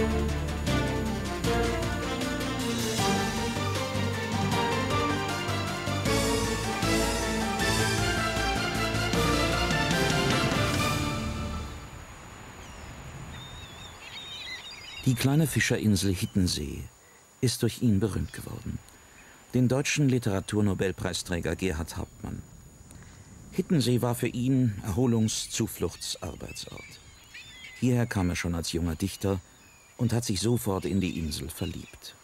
Die kleine Fischerinsel Hiddensee ist durch ihn berühmt geworden. Den deutschen Literaturnobelpreisträger Gerhart Hauptmann. Hiddensee war für ihn Erholungs-, Zufluchts-, Arbeitsort. Hierher kam er schon als junger Dichter und hat sich sofort in die Insel verliebt.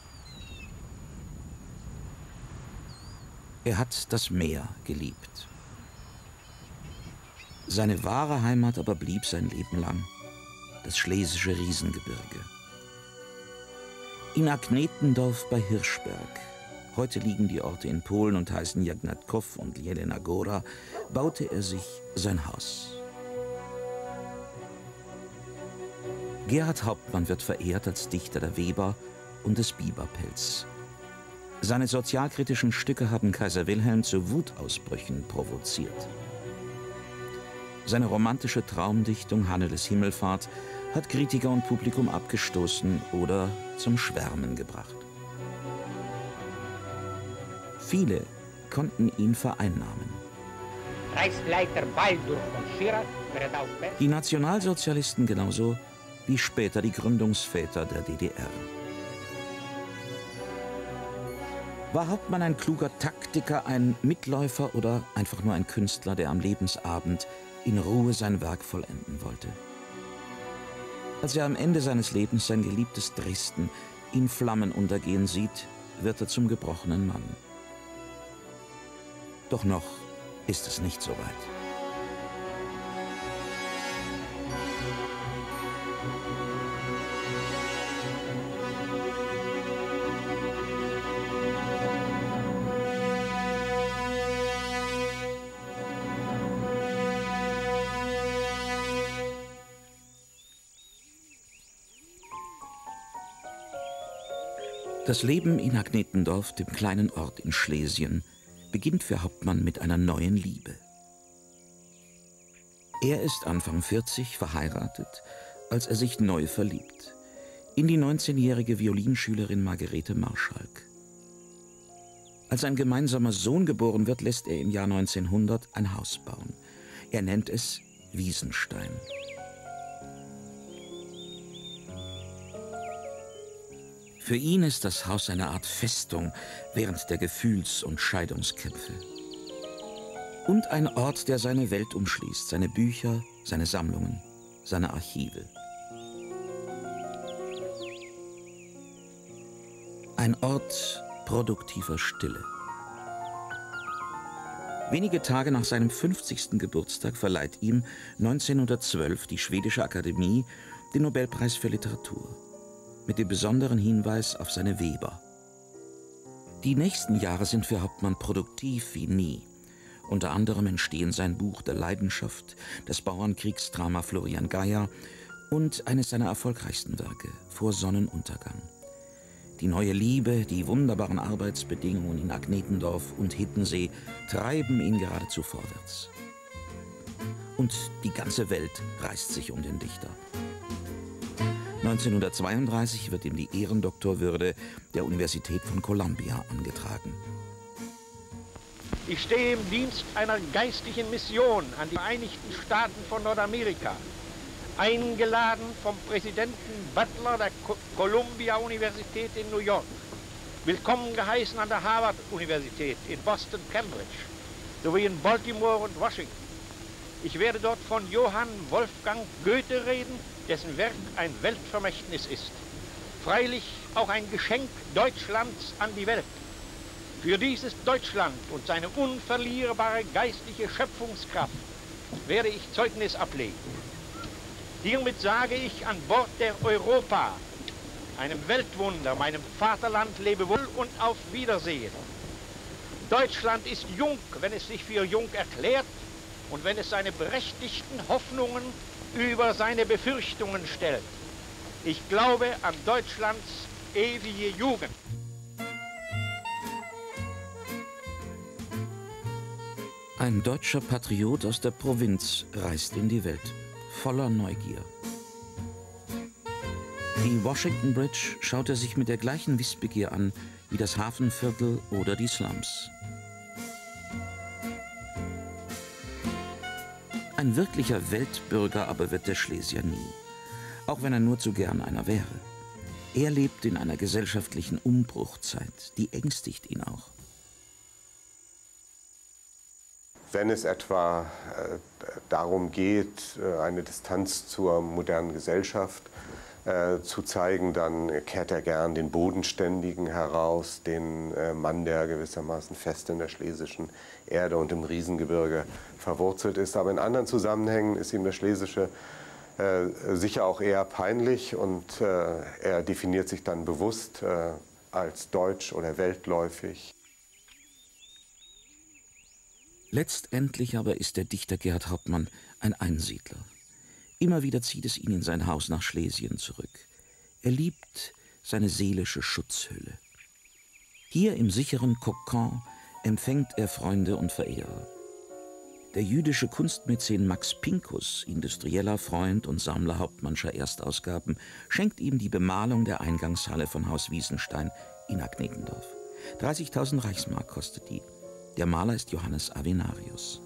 Er hat das Meer geliebt. Seine wahre Heimat aber blieb sein Leben lang das Schlesische Riesengebirge. In Agnetendorf bei Hirschberg, heute liegen die Orte in Polen und heißen Jagnatkow und Jelena Góra, baute er sich sein Haus. Gerhart Hauptmann wird verehrt als Dichter der Weber und des Biberpelz. Seine sozialkritischen Stücke haben Kaiser Wilhelm zu Wutausbrüchen provoziert. Seine romantische Traumdichtung Hanneles Himmelfahrt hat Kritiker und Publikum abgestoßen oder zum Schwärmen gebracht. Viele konnten ihn vereinnahmen. Reichsleiter Baldur von Schirach, die Nationalsozialisten genauso wie später die Gründungsväter der DDR. War Hauptmann ein kluger Taktiker, ein Mitläufer oder einfach nur ein Künstler, der am Lebensabend in Ruhe sein Werk vollenden wollte? Als er am Ende seines Lebens sein geliebtes Dresden in Flammen untergehen sieht, wird er zum gebrochenen Mann. Doch noch ist es nicht so weit. Das Leben in Agnetendorf, dem kleinen Ort in Schlesien, beginnt für Hauptmann mit einer neuen Liebe. Er ist Anfang 40, verheiratet, als er sich neu verliebt. In die 19-jährige Violinschülerin Margarete Marschalk. Als ein gemeinsamer Sohn geboren wird, lässt er im Jahr 1900 ein Haus bauen. Er nennt es Wiesenstein. Für ihn ist das Haus eine Art Festung während der Gefühls- und Scheidungskämpfe. Und ein Ort, der seine Welt umschließt, seine Bücher, seine Sammlungen, seine Archive. Ein Ort produktiver Stille. Wenige Tage nach seinem 50. Geburtstag verleiht ihm 1912 die Schwedische Akademie den Nobelpreis für Literatur. Mit dem besonderen Hinweis auf seine Weber. Die nächsten Jahre sind für Hauptmann produktiv wie nie. Unter anderem entstehen sein Buch Der Leidenschaft, das Bauernkriegsdrama Florian Geyer und eines seiner erfolgreichsten Werke, Vor Sonnenuntergang. Die neue Liebe, die wunderbaren Arbeitsbedingungen in Agnetendorf und Hiddensee treiben ihn geradezu vorwärts. Und die ganze Welt reißt sich um den Dichter. 1932 wird ihm die Ehrendoktorwürde der Universität von Columbia angetragen. Ich stehe im Dienst einer geistlichen Mission an die Vereinigten Staaten von Nordamerika, eingeladen vom Präsidenten Butler der Columbia-Universität in New York, willkommen geheißen an der Harvard-Universität in Boston, Cambridge, sowie in Baltimore und Washington. Ich werde dort von Johann Wolfgang Goethe reden, dessen Werk ein Weltvermächtnis ist. Freilich auch ein Geschenk Deutschlands an die Welt. Für dieses Deutschland und seine unverlierbare geistliche Schöpfungskraft werde ich Zeugnis ablegen. Hiermit sage ich an Bord der Europa, einem Weltwunder, meinem Vaterland, lebewohl und auf Wiedersehen. Deutschland ist jung, wenn es sich für jung erklärt und wenn es seine berechtigten Hoffnungen über seine Befürchtungen stellt. Ich glaube an Deutschlands ewige Jugend. Ein deutscher Patriot aus der Provinz reist in die Welt, voller Neugier. Die Washington Bridge schaut er sich mit der gleichen Wissbegier an wie das Hafenviertel oder die Slums. Ein wirklicher Weltbürger aber wird der Schlesier nie, auch wenn er nur zu gern einer wäre. Er lebt in einer gesellschaftlichen Umbruchzeit, die ängstigt ihn auch. Wenn es etwa darum geht, eine Distanz zur modernen Gesellschaft zu zeigen, dann kehrt er gern den Bodenständigen heraus, den Mann, der gewissermaßen fest in der schlesischen Erde und im Riesengebirge verwurzelt ist. Aber in anderen Zusammenhängen ist ihm das Schlesische sicher auch eher peinlich und er definiert sich dann bewusst als deutsch oder weltläufig. Letztendlich aber ist der Dichter Gerhart Hauptmann ein Einsiedler. Immer wieder zieht es ihn in sein Haus nach Schlesien zurück. Er liebt seine seelische Schutzhülle. Hier im sicheren Kokon empfängt er Freunde und Verehrer. Der jüdische Kunstmäzen Max Pinkus, industrieller Freund und Sammler Hauptmannscher Erstausgaben, schenkt ihm die Bemalung der Eingangshalle von Haus Wiesenstein in Agnetendorf. 30.000 Reichsmark kostet die. Der Maler ist Johannes Avenarius.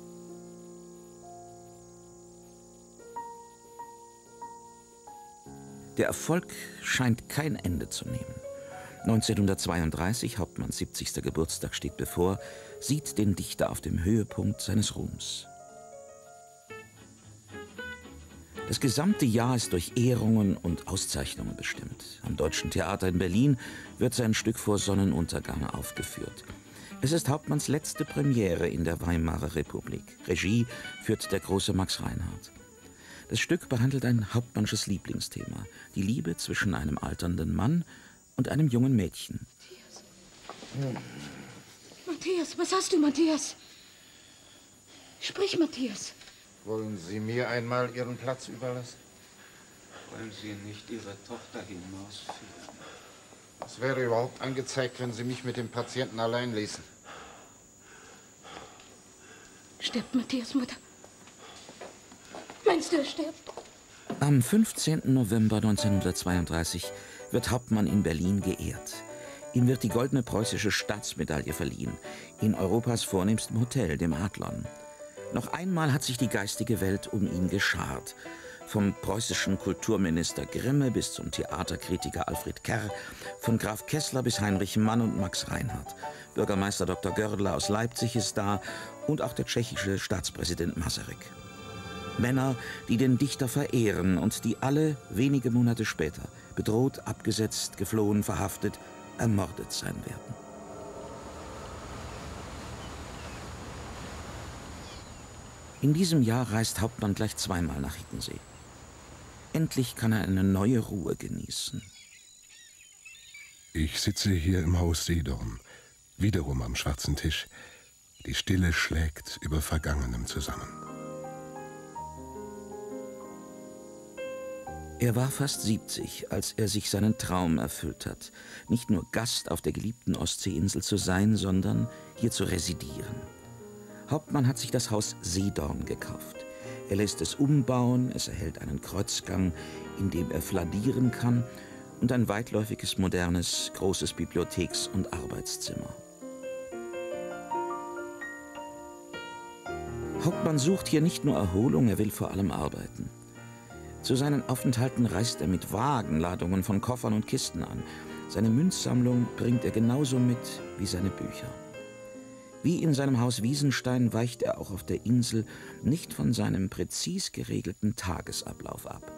Der Erfolg scheint kein Ende zu nehmen. 1932, Hauptmanns 70. Geburtstag steht bevor, sieht den Dichter auf dem Höhepunkt seines Ruhms. Das gesamte Jahr ist durch Ehrungen und Auszeichnungen bestimmt. Am Deutschen Theater in Berlin wird sein Stück vor Sonnenuntergang aufgeführt. Es ist Hauptmanns letzte Premiere in der Weimarer Republik. Regie führt der große Max Reinhardt. Das Stück behandelt ein Hauptmannsches Lieblingsthema, die Liebe zwischen einem alternden Mann und einem jungen Mädchen. Matthias, was hast du, Matthias? Sprich, Matthias. Wollen Sie mir einmal Ihren Platz überlassen? Wollen Sie nicht Ihre Tochter hinausführen? Was wäre überhaupt angezeigt, wenn Sie mich mit dem Patienten allein ließen? Stirbt Matthias Mutter? Meinst du, er stirbt? Am 15. November 1932 wird Hauptmann in Berlin geehrt. Ihm wird die Goldene Preußische Staatsmedaille verliehen, in Europas vornehmstem Hotel, dem Adlon. Noch einmal hat sich die geistige Welt um ihn geschart. Vom preußischen Kulturminister Grimme bis zum Theaterkritiker Alfred Kerr, von Graf Kessler bis Heinrich Mann und Max Reinhardt. Bürgermeister Dr. Görler aus Leipzig ist da und auch der tschechische Staatspräsident Masaryk. Männer, die den Dichter verehren und die alle wenige Monate später bedroht, abgesetzt, geflohen, verhaftet, ermordet sein werden. In diesem Jahr reist Hauptmann gleich zweimal nach Hiddensee. Endlich kann er eine neue Ruhe genießen. Ich sitze hier im Haus Seedorn, wiederum am schwarzen Tisch. Die Stille schlägt über Vergangenem zusammen. Er war fast 70, als er sich seinen Traum erfüllt hat, nicht nur Gast auf der geliebten Ostseeinsel zu sein, sondern hier zu residieren. Hauptmann hat sich das Haus Seedorn gekauft. Er lässt es umbauen, es erhält einen Kreuzgang, in dem er flanieren kann, und ein weitläufiges, modernes, großes Bibliotheks- und Arbeitszimmer. Hauptmann sucht hier nicht nur Erholung, er will vor allem arbeiten. Zu seinen Aufenthalten reist er mit Wagenladungen von Koffern und Kisten an. Seine Münzsammlung bringt er genauso mit wie seine Bücher. Wie in seinem Haus Wiesenstein weicht er auch auf der Insel nicht von seinem präzis geregelten Tagesablauf ab.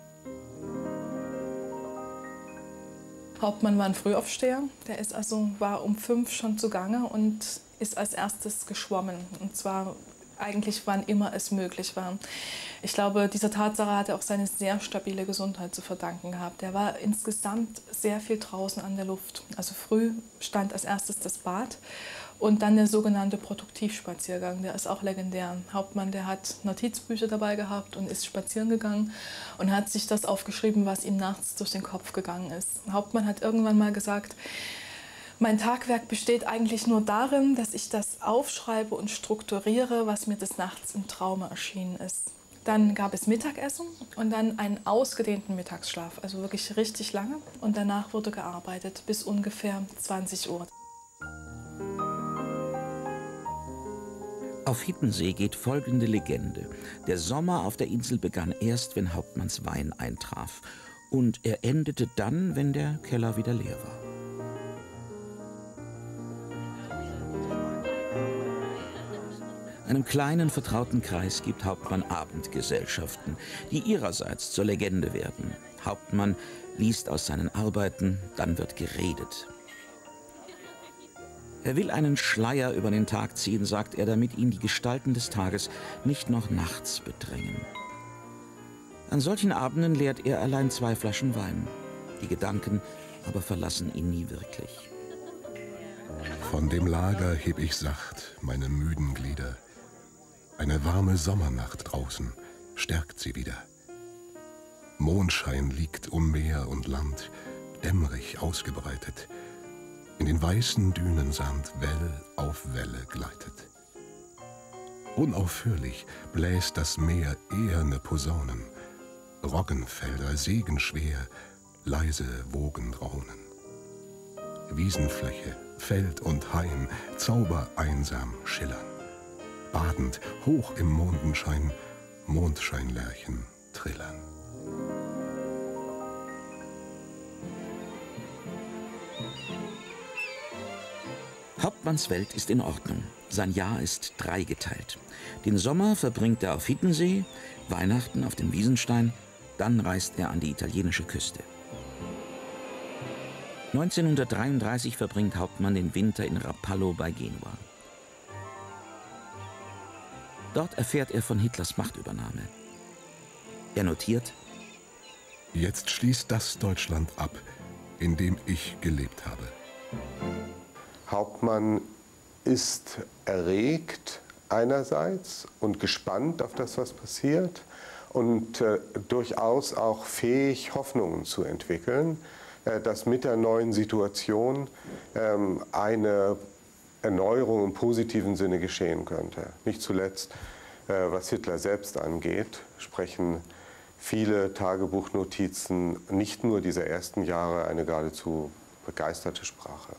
Hauptmann war ein Frühaufsteher. Der war um 5 schon zugange und ist als erstes geschwommen. Und zwar eigentlich wann immer es möglich war. Ich glaube, dieser Tatsache hat er auch seine sehr stabile Gesundheit zu verdanken gehabt. Er war insgesamt sehr viel draußen an der Luft. Also früh stand als erstes das Bad und dann der sogenannte Produktivspaziergang. Der ist auch legendär. Hauptmann, der hat Notizbücher dabei gehabt und ist spazieren gegangen und hat sich das aufgeschrieben, was ihm nachts durch den Kopf gegangen ist. Hauptmann hat irgendwann mal gesagt, mein Tagwerk besteht eigentlich nur darin, dass ich das aufschreibe und strukturiere, was mir des Nachts im Traume erschienen ist. Dann gab es Mittagessen und dann einen ausgedehnten Mittagsschlaf, also wirklich richtig lange. Und danach wurde gearbeitet bis ungefähr 20 Uhr. Auf Hittensee geht folgende Legende. Der Sommer auf der Insel begann erst, wenn Hauptmanns Wein eintraf. Und er endete dann, wenn der Keller wieder leer war. Einem kleinen, vertrauten Kreis gibt Hauptmann Abendgesellschaften, die ihrerseits zur Legende werden. Hauptmann liest aus seinen Arbeiten, dann wird geredet. Er will einen Schleier über den Tag ziehen, sagt er, damit ihn die Gestalten des Tages nicht noch nachts bedrängen. An solchen Abenden leert er allein 2 Flaschen Wein. Die Gedanken aber verlassen ihn nie wirklich. Von dem Lager heb ich sacht meine müden Glieder. Eine warme Sommernacht draußen stärkt sie wieder. Mondschein liegt um Meer und Land, dämmerig ausgebreitet. In den weißen Dünensand Welle auf Welle gleitet. Unaufhörlich bläst das Meer eherne Posaunen. Roggenfelder segenschwer, leise Wogen raunen. Wiesenfläche, Feld und Hain zaubereinsam schillern. Badend, hoch im Mondenschein, Mondscheinlerchen trillern. Hauptmanns Welt ist in Ordnung. Sein Jahr ist dreigeteilt. Den Sommer verbringt er auf Hittensee, Weihnachten auf dem Wiesenstein, dann reist er an die italienische Küste. 1933 verbringt Hauptmann den Winter in Rapallo bei Genua. Dort erfährt er von Hitlers Machtübernahme. Er notiert: Jetzt schließt das Deutschland ab, in dem ich gelebt habe. Hauptmann ist erregt einerseits und gespannt auf das, was passiert, und durchaus auch fähig, Hoffnungen zu entwickeln, dass mit der neuen Situation eine Erneuerung im positiven Sinne geschehen könnte. Nicht zuletzt, was Hitler selbst angeht, sprechen viele Tagebuchnotizen nicht nur dieser ersten Jahre eine geradezu begeisterte Sprache.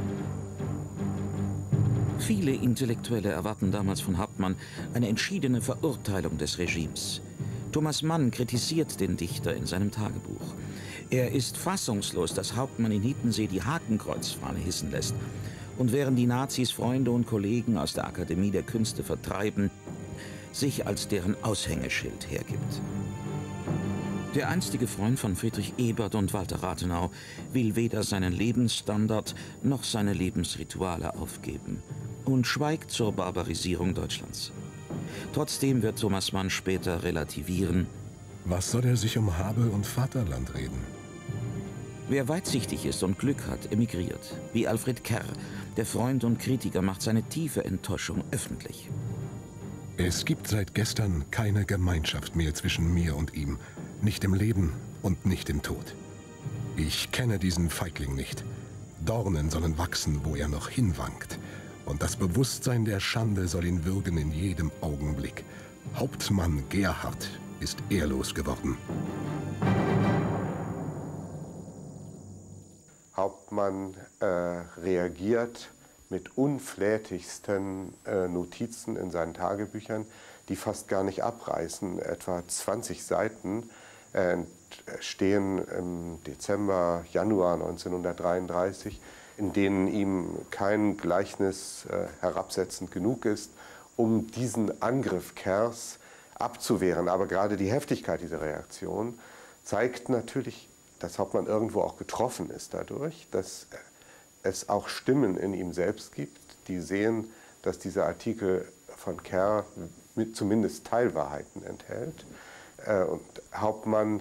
Viele Intellektuelle erwarten damals von Hauptmann eine entschiedene Verurteilung des Regimes. Thomas Mann kritisiert den Dichter in seinem Tagebuch. Er ist fassungslos, dass Hauptmann in Hittensee die Hakenkreuzfahne hissen lässt. Und während die Nazis Freunde und Kollegen aus der Akademie der Künste vertreiben, sich als deren Aushängeschild hergibt. Der einstige Freund von Friedrich Ebert und Walter Rathenau will weder seinen Lebensstandard noch seine Lebensrituale aufgeben und schweigt zur Barbarisierung Deutschlands. Trotzdem wird Thomas Mann später relativieren: Was soll er sich um Habe und Vaterland reden? Wer weitsichtig ist und Glück hat, emigriert. Wie Alfred Kerr, der Freund und Kritiker, macht seine tiefe Enttäuschung öffentlich. Es gibt seit gestern keine Gemeinschaft mehr zwischen mir und ihm. Nicht im Leben und nicht im Tod. Ich kenne diesen Feigling nicht. Dornen sollen wachsen, wo er noch hinwankt. Und das Bewusstsein der Schande soll ihn würgen in jedem Augenblick. Hauptmann Gerhard ist ehrlos geworden. Hauptmann reagiert mit unflätigsten Notizen in seinen Tagebüchern, die fast gar nicht abreißen. Etwa 20 Seiten stehen im Dezember, Januar 1933, in denen ihm kein Gleichnis herabsetzend genug ist, um diesen Angriff Kerrs abzuwehren. Aber gerade die Heftigkeit dieser Reaktion zeigt natürlich, dass Hauptmann irgendwo auch getroffen ist dadurch, dass es auch Stimmen in ihm selbst gibt, die sehen, dass dieser Artikel von Kerr zumindest Teilwahrheiten enthält. Und Hauptmann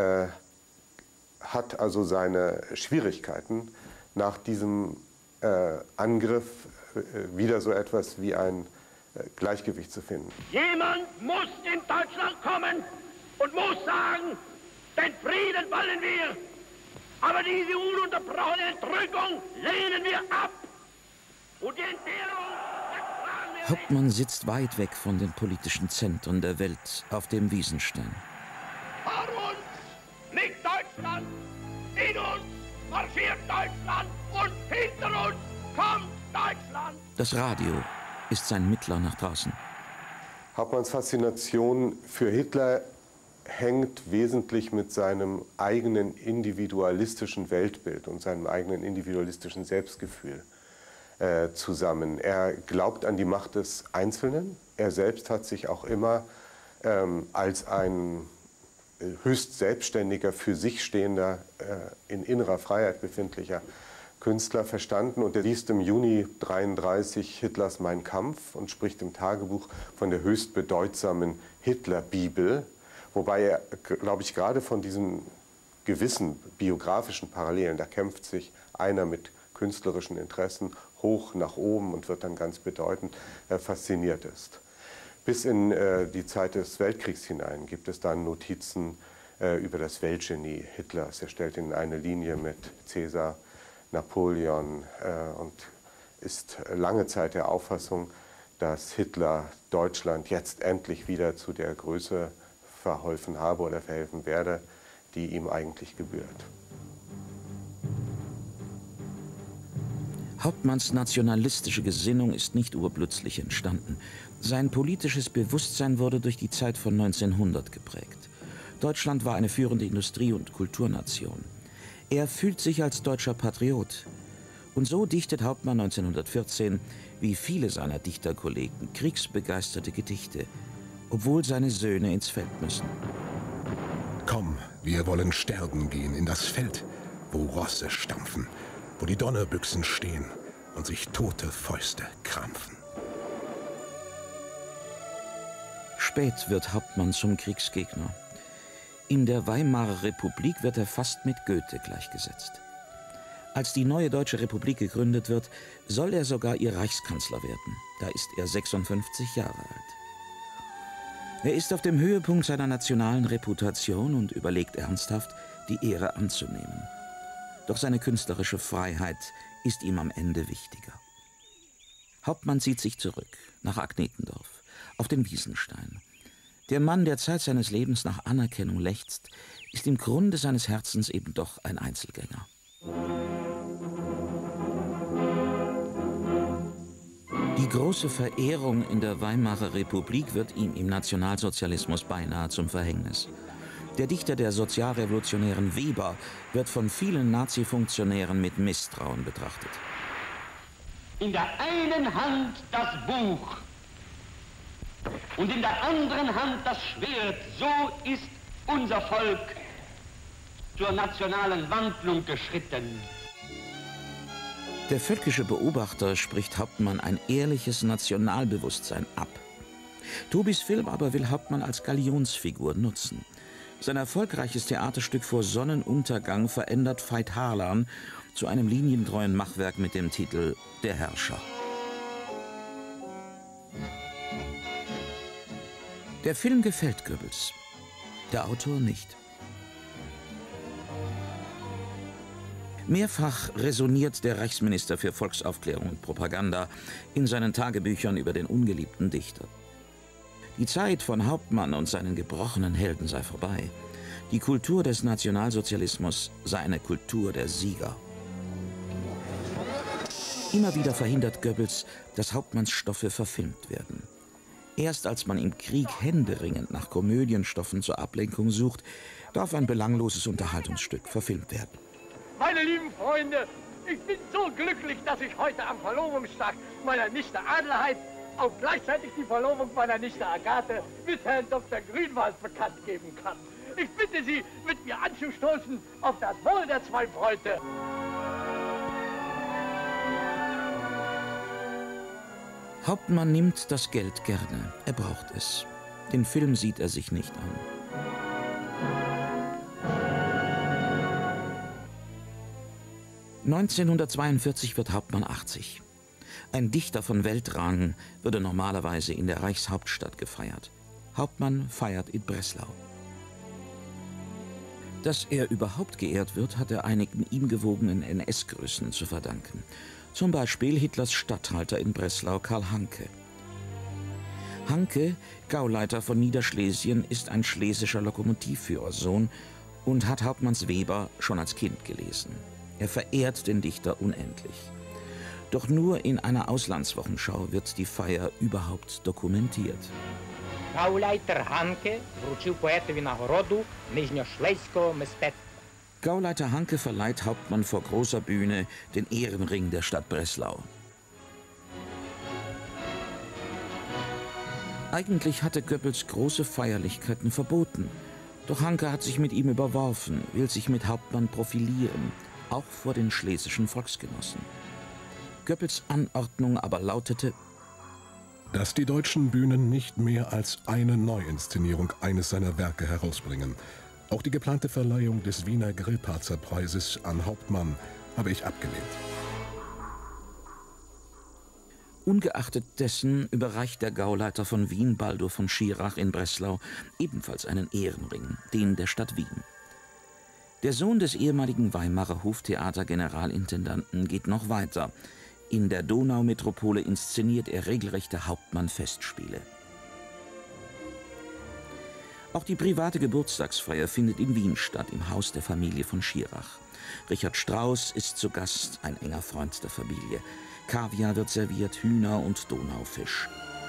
hat also seine Schwierigkeiten, nach diesem Angriff wieder so etwas wie ein Gleichgewicht zu finden. Jemand muss in Deutschland kommen und muss sagen, den Frieden wollen wir, aber diese ununterbrochene Entrückung lehnen wir ab. Und die Entbehrung ertragen wir Hauptmann sitzt weit weg von den politischen Zentren der Welt auf dem Wiesenstein. Vor uns liegt Deutschland, in uns marschiert Deutschland und hinter uns kommt Deutschland. Das Radio ist sein Mittler nach draußen. Hauptmanns Faszination für Hitler hängt wesentlich mit seinem eigenen individualistischen Weltbild und seinem eigenen individualistischen Selbstgefühl zusammen. Er glaubt an die Macht des Einzelnen. Er selbst hat sich auch immer als ein höchst selbstständiger, für sich stehender, in innerer Freiheit befindlicher Künstler verstanden. Und er liest im Juni 1933 Hitlers Mein Kampf und spricht im Tagebuch von der höchst bedeutsamen Hitlerbibel. Wobei er, glaube ich, gerade von diesen gewissen biografischen Parallelen, da kämpft sich einer mit künstlerischen Interessen hoch nach oben und wird dann ganz bedeutend, fasziniert ist. Bis in die Zeit des Weltkriegs hinein gibt es dann Notizen über das Weltgenie Hitlers. Er stellt ihn in eine Linie mit Caesar, Napoleon und ist lange Zeit der Auffassung, dass Hitler Deutschland jetzt endlich wieder zu der Größe verholfen habe oder verhelfen werde, die ihm eigentlich gebührt. Hauptmanns nationalistische Gesinnung ist nicht urplötzlich entstanden. Sein politisches Bewusstsein wurde durch die Zeit von 1900 geprägt. Deutschland war eine führende Industrie- und Kulturnation. Er fühlt sich als deutscher Patriot. Und so dichtet Hauptmann 1914, wie viele seiner Dichterkollegen, kriegsbegeisterte Gedichte, obwohl seine Söhne ins Feld müssen. Komm, wir wollen sterben gehen in das Feld, wo Rosse stampfen, wo die Donnerbüchsen stehen und sich tote Fäuste krampfen. Spät wird Hauptmann zum Kriegsgegner. In der Weimarer Republik wird er fast mit Goethe gleichgesetzt. Als die neue Deutsche Republik gegründet wird, soll er sogar ihr Reichskanzler werden. Da ist er 56 Jahre alt. Er ist auf dem Höhepunkt seiner nationalen Reputation und überlegt ernsthaft, die Ehre anzunehmen. Doch seine künstlerische Freiheit ist ihm am Ende wichtiger. Hauptmann zieht sich zurück, nach Agnetendorf, auf den Wiesenstein. Der Mann, der Zeit seines Lebens nach Anerkennung lechzt, ist im Grunde seines Herzens eben doch ein Einzelgänger. Die große Verehrung in der Weimarer Republik wird ihm im Nationalsozialismus beinahe zum Verhängnis. Der Dichter der sozialrevolutionären Weber wird von vielen Nazi-Funktionären mit Misstrauen betrachtet. In der einen Hand das Buch und in der anderen Hand das Schwert, so ist unser Volk zur nationalen Wandlung geschritten. Der völkische Beobachter spricht Hauptmann ein ehrliches Nationalbewusstsein ab. Tobis Film aber will Hauptmann als Galionsfigur nutzen. Sein erfolgreiches Theaterstück vor Sonnenuntergang verändert Veit Harlan zu einem linientreuen Machwerk mit dem Titel Der Herrscher. Der Film gefällt Goebbels, der Autor nicht. Mehrfach resoniert der Reichsminister für Volksaufklärung und Propaganda in seinen Tagebüchern über den ungeliebten Dichter. Die Zeit von Hauptmann und seinen gebrochenen Helden sei vorbei. Die Kultur des Nationalsozialismus sei eine Kultur der Sieger. Immer wieder verhindert Goebbels, dass Hauptmanns Stoffe verfilmt werden. Erst als man im Krieg händeringend nach Komödienstoffen zur Ablenkung sucht, darf ein belangloses Unterhaltungsstück verfilmt werden. Meine lieben Freunde, ich bin so glücklich, dass ich heute am Verlobungstag meiner Nichte Adelheid auch gleichzeitig die Verlobung meiner Nichte Agathe mit Herrn Dr. Grünwald bekannt geben kann. Ich bitte Sie, mit mir anzustoßen auf das Wohl der zwei Bräute. Hauptmann nimmt das Geld gerne. Er braucht es. Den Film sieht er sich nicht an. (1942) wird Hauptmann 80. Ein Dichter von Weltrang würde normalerweise in der Reichshauptstadt gefeiert. Hauptmann feiert in Breslau. Dass er überhaupt geehrt wird, hat er einigen ihm gewogenen NS-Größen zu verdanken. Zum Beispiel Hitlers Statthalter in Breslau, Karl Hanke. Hanke, Gauleiter von Niederschlesien, ist ein schlesischer Lokomotivführersohn und hat Hauptmanns Weber schon als Kind gelesen. Er verehrt den Dichter unendlich. Doch nur in einer Auslandswochenschau wird die Feier überhaupt dokumentiert. Gauleiter Hanke вручив поетові нагороду нижньошлеського мистецтва. Gauleiter Hanke verleiht Hauptmann vor großer Bühne den Ehrenring der Stadt Breslau. Eigentlich hatte Goebbels große Feierlichkeiten verboten. Doch Hanke hat sich mit ihm überworfen, will sich mit Hauptmann profilieren, auch vor den schlesischen Volksgenossen. Goebbels Anordnung aber lautete: Dass die deutschen Bühnen nicht mehr als eine Neuinszenierung eines seiner Werke herausbringen. Auch die geplante Verleihung des Wiener Grillparzerpreises an Hauptmann habe ich abgelehnt. Ungeachtet dessen überreicht der Gauleiter von Wien, Baldur von Schirach, in Breslau ebenfalls einen Ehrenring, den der Stadt Wien. Der Sohn des ehemaligen Weimarer Hoftheater-Generalintendanten geht noch weiter. In der Donaumetropole inszeniert er regelrechte Hauptmann-Festspiele. Auch die private Geburtstagsfeier findet in Wien statt, im Haus der Familie von Schirach. Richard Strauss ist zu Gast, ein enger Freund der Familie. Kaviar wird serviert, Hühner und Donaufisch.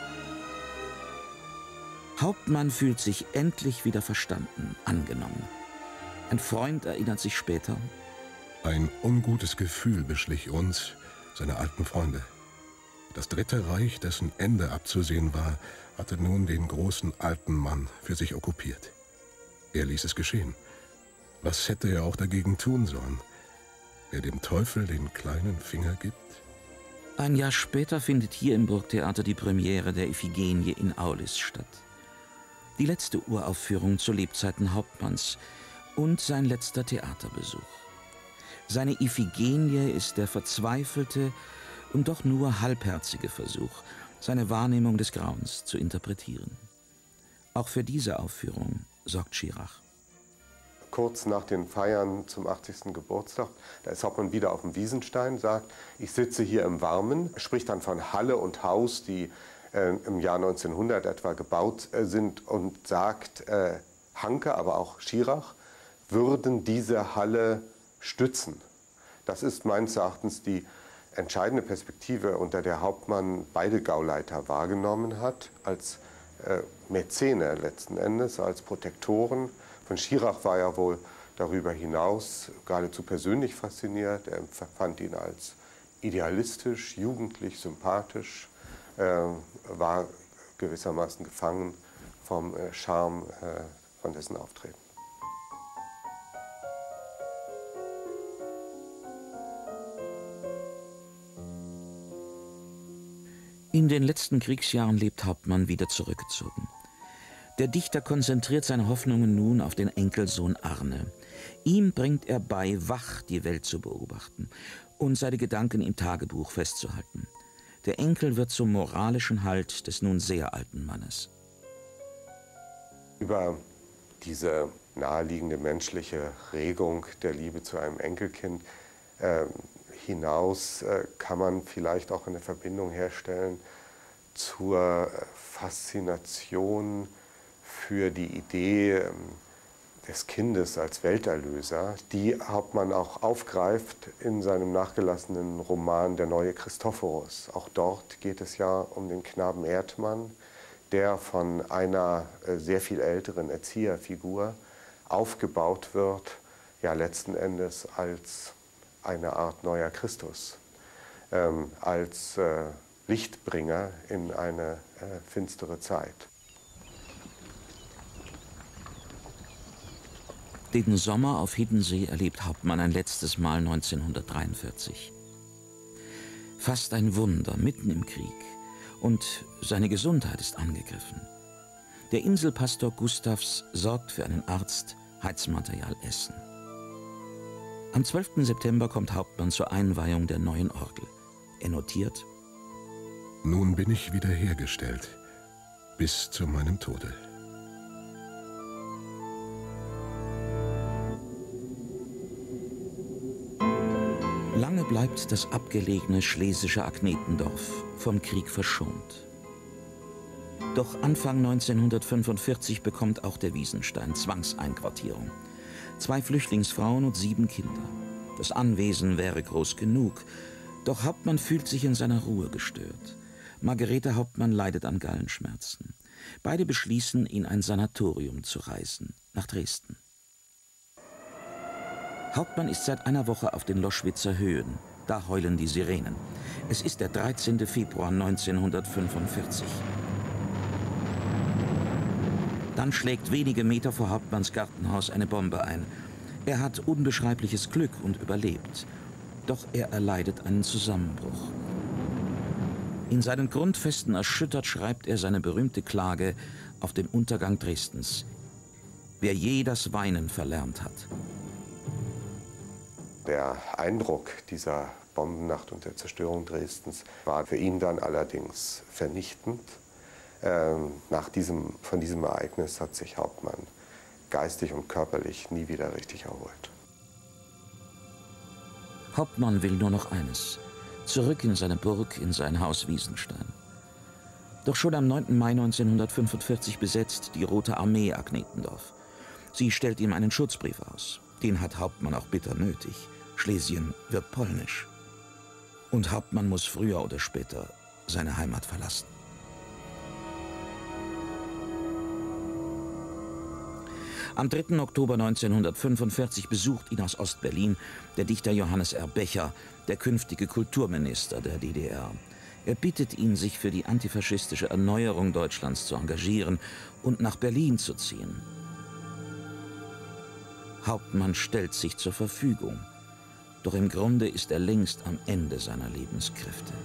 Hauptmann fühlt sich endlich wieder verstanden, angenommen. Ein Freund erinnert sich später: Ein ungutes Gefühl beschlich uns, seine alten Freunde. Das Dritte Reich, dessen Ende abzusehen war, hatte nun den großen alten Mann für sich okkupiert. Er ließ es geschehen. Was hätte er auch dagegen tun sollen? Wer dem Teufel den kleinen Finger gibt? Ein Jahr später findet hier im Burgtheater die Premiere der Iphigenie in Aulis statt. Die letzte Uraufführung zu Lebzeiten Hauptmanns und sein letzter Theaterbesuch. Seine Iphigenie ist der verzweifelte und doch nur halbherzige Versuch, seine Wahrnehmung des Grauens zu interpretieren. Auch für diese Aufführung sorgt Schirach. Kurz nach den Feiern zum 80. Geburtstag, da ist Hauptmann wieder auf dem Wiesenstein, sagt: Ich sitze hier im Warmen, spricht dann von Halle und Haus, die im Jahr 1900 etwa gebaut sind, und sagt, Hanke, aber auch Schirach würden diese Halle stützen. Das ist meines Erachtens die entscheidende Perspektive, unter der Hauptmann beide Gauleiter wahrgenommen hat, als Mäzene letzten Endes, als Protektoren. Von Schirach war er wohl darüber hinaus geradezu persönlich fasziniert. Er empfand ihn als idealistisch, jugendlich, sympathisch, war gewissermaßen gefangen vom Charme von dessen Auftreten. In den letzten Kriegsjahren lebt Hauptmann wieder zurückgezogen. Der Dichter konzentriert seine Hoffnungen nun auf den Enkelsohn Arne. Ihm bringt er bei, wach die Welt zu beobachten und seine Gedanken im Tagebuch festzuhalten. Der Enkel wird zum moralischen Halt des nun sehr alten Mannes. Über diese naheliegende menschliche Regung der Liebe zu einem Enkelkind hinaus kann man vielleicht auch eine Verbindung herstellen zur Faszination für die Idee des Kindes als Welterlöser, die Hauptmann auch aufgreift in seinem nachgelassenen Roman Der neue Christophorus. Auch dort geht es ja um den Knaben Erdmann, der von einer sehr viel älteren Erzieherfigur aufgebaut wird, ja letzten Endes als eine Art neuer Christus, als Lichtbringer in eine finstere Zeit. Den Sommer auf Hiddensee erlebt Hauptmann ein letztes Mal 1943. Fast ein Wunder, mitten im Krieg. Und seine Gesundheit ist angegriffen. Der Inselpastor Gustavs sorgt für einen Arzt, Heizmaterial, Essen. Am 12. September kommt Hauptmann zur Einweihung der neuen Orgel. Er notiert: Nun bin ich wiederhergestellt, bis zu meinem Tode. Lange bleibt das abgelegene schlesische Agnetendorf vom Krieg verschont. Doch Anfang 1945 bekommt auch der Wiesenstein Zwangseinquartierung. 2 Flüchtlingsfrauen und 7 Kinder. Das Anwesen wäre groß genug, doch Hauptmann fühlt sich in seiner Ruhe gestört. Margarete Hauptmann leidet an Gallenschmerzen. Beide beschließen, in ein Sanatorium zu reisen, nach Dresden. Hauptmann ist seit einer Woche auf den Loschwitzer Höhen. Da heulen die Sirenen. Es ist der 13. Februar 1945. Dann schlägt wenige Meter vor Hauptmanns Gartenhaus eine Bombe ein. Er hat unbeschreibliches Glück und überlebt. Doch er erleidet einen Zusammenbruch. In seinen Grundfesten erschüttert schreibt er seine berühmte Klage auf den Untergang Dresdens. Wer je das Weinen verlernt hat. Der Eindruck dieser Bombennacht und der Zerstörung Dresdens war für ihn dann allerdings vernichtend. Von diesem Ereignis hat sich Hauptmann geistig und körperlich nie wieder richtig erholt. Hauptmann will nur noch eines: zurück in seine Burg, in sein Haus Wiesenstein. Doch schon am 9. Mai 1945 besetzt die Rote Armee Agnetendorf. Sie stellt ihm einen Schutzbrief aus. Den hat Hauptmann auch bitter nötig. Schlesien wird polnisch. Und Hauptmann muss früher oder später seine Heimat verlassen. Am 3. Oktober 1945 besucht ihn aus Ostberlin der Dichter Johannes R. Becher, der künftige Kulturminister der DDR. Er bittet ihn, sich für die antifaschistische Erneuerung Deutschlands zu engagieren und nach Berlin zu ziehen. Hauptmann stellt sich zur Verfügung. Doch im Grunde ist er längst am Ende seiner Lebenskräfte.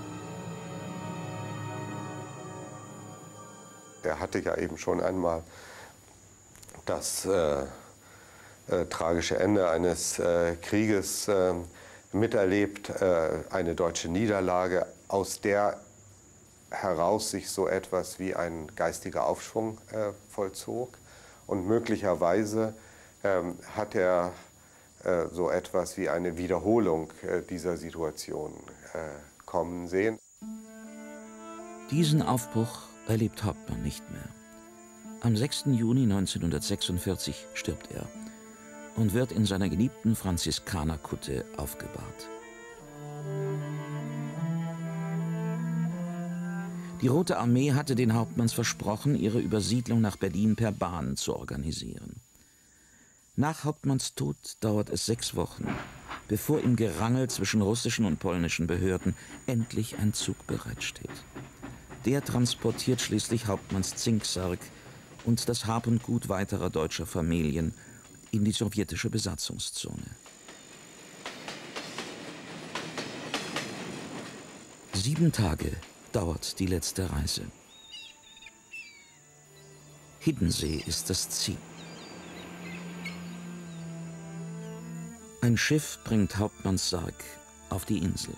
Er hatte ja eben schon einmal das tragische Ende eines Krieges miterlebt, eine deutsche Niederlage, aus der heraus sich so etwas wie ein geistiger Aufschwung vollzog. Und möglicherweise hat er so etwas wie eine Wiederholung dieser Situation kommen sehen. Diesen Aufbruch erlebt Hauptmann nicht mehr. Am 6. Juni 1946 stirbt er und wird in seiner geliebten Franziskanerkutte aufgebahrt. Die Rote Armee hatte den Hauptmanns versprochen, ihre Übersiedlung nach Berlin per Bahn zu organisieren. Nach Hauptmanns Tod dauert es 6 Wochen, bevor im Gerangel zwischen russischen und polnischen Behörden endlich ein Zug bereitsteht. Der transportiert schließlich Hauptmanns Zinksarg und das Hab und Gut weiterer deutscher Familien in die sowjetische Besatzungszone. 7 Tage dauert die letzte Reise. Hiddensee ist das Ziel. Ein Schiff bringt Hauptmanns Sarg auf die Insel.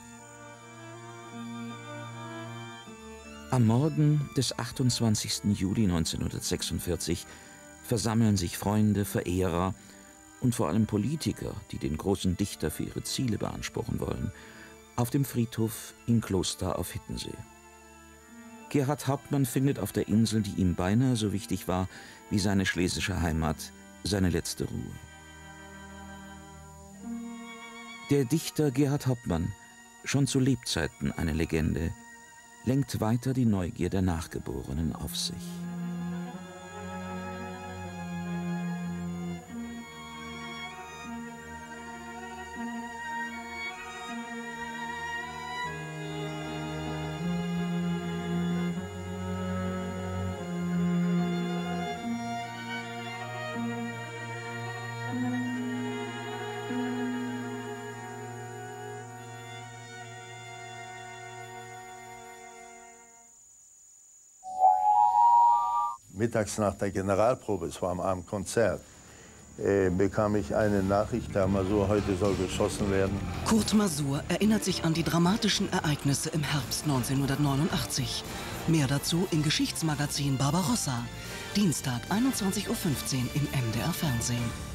Am Morgen des 28. Juli 1946 versammeln sich Freunde, Verehrer und vor allem Politiker, die den großen Dichter für ihre Ziele beanspruchen wollen, auf dem Friedhof in Kloster auf Hiddensee. Gerhard Hauptmann findet auf der Insel, die ihm beinahe so wichtig war wie seine schlesische Heimat, seine letzte Ruhe. Der Dichter Gerhard Hauptmann, schon zu Lebzeiten eine Legende, lenkt weiter die Neugier der Nachgeborenen auf sich. Mittags nach der Generalprobe, es war am Abend Konzert, bekam ich eine Nachricht, Herr Masur, heute soll geschossen werden. Kurt Masur erinnert sich an die dramatischen Ereignisse im Herbst 1989. Mehr dazu im Geschichtsmagazin Barbarossa, Dienstag 21:15 Uhr im MDR Fernsehen.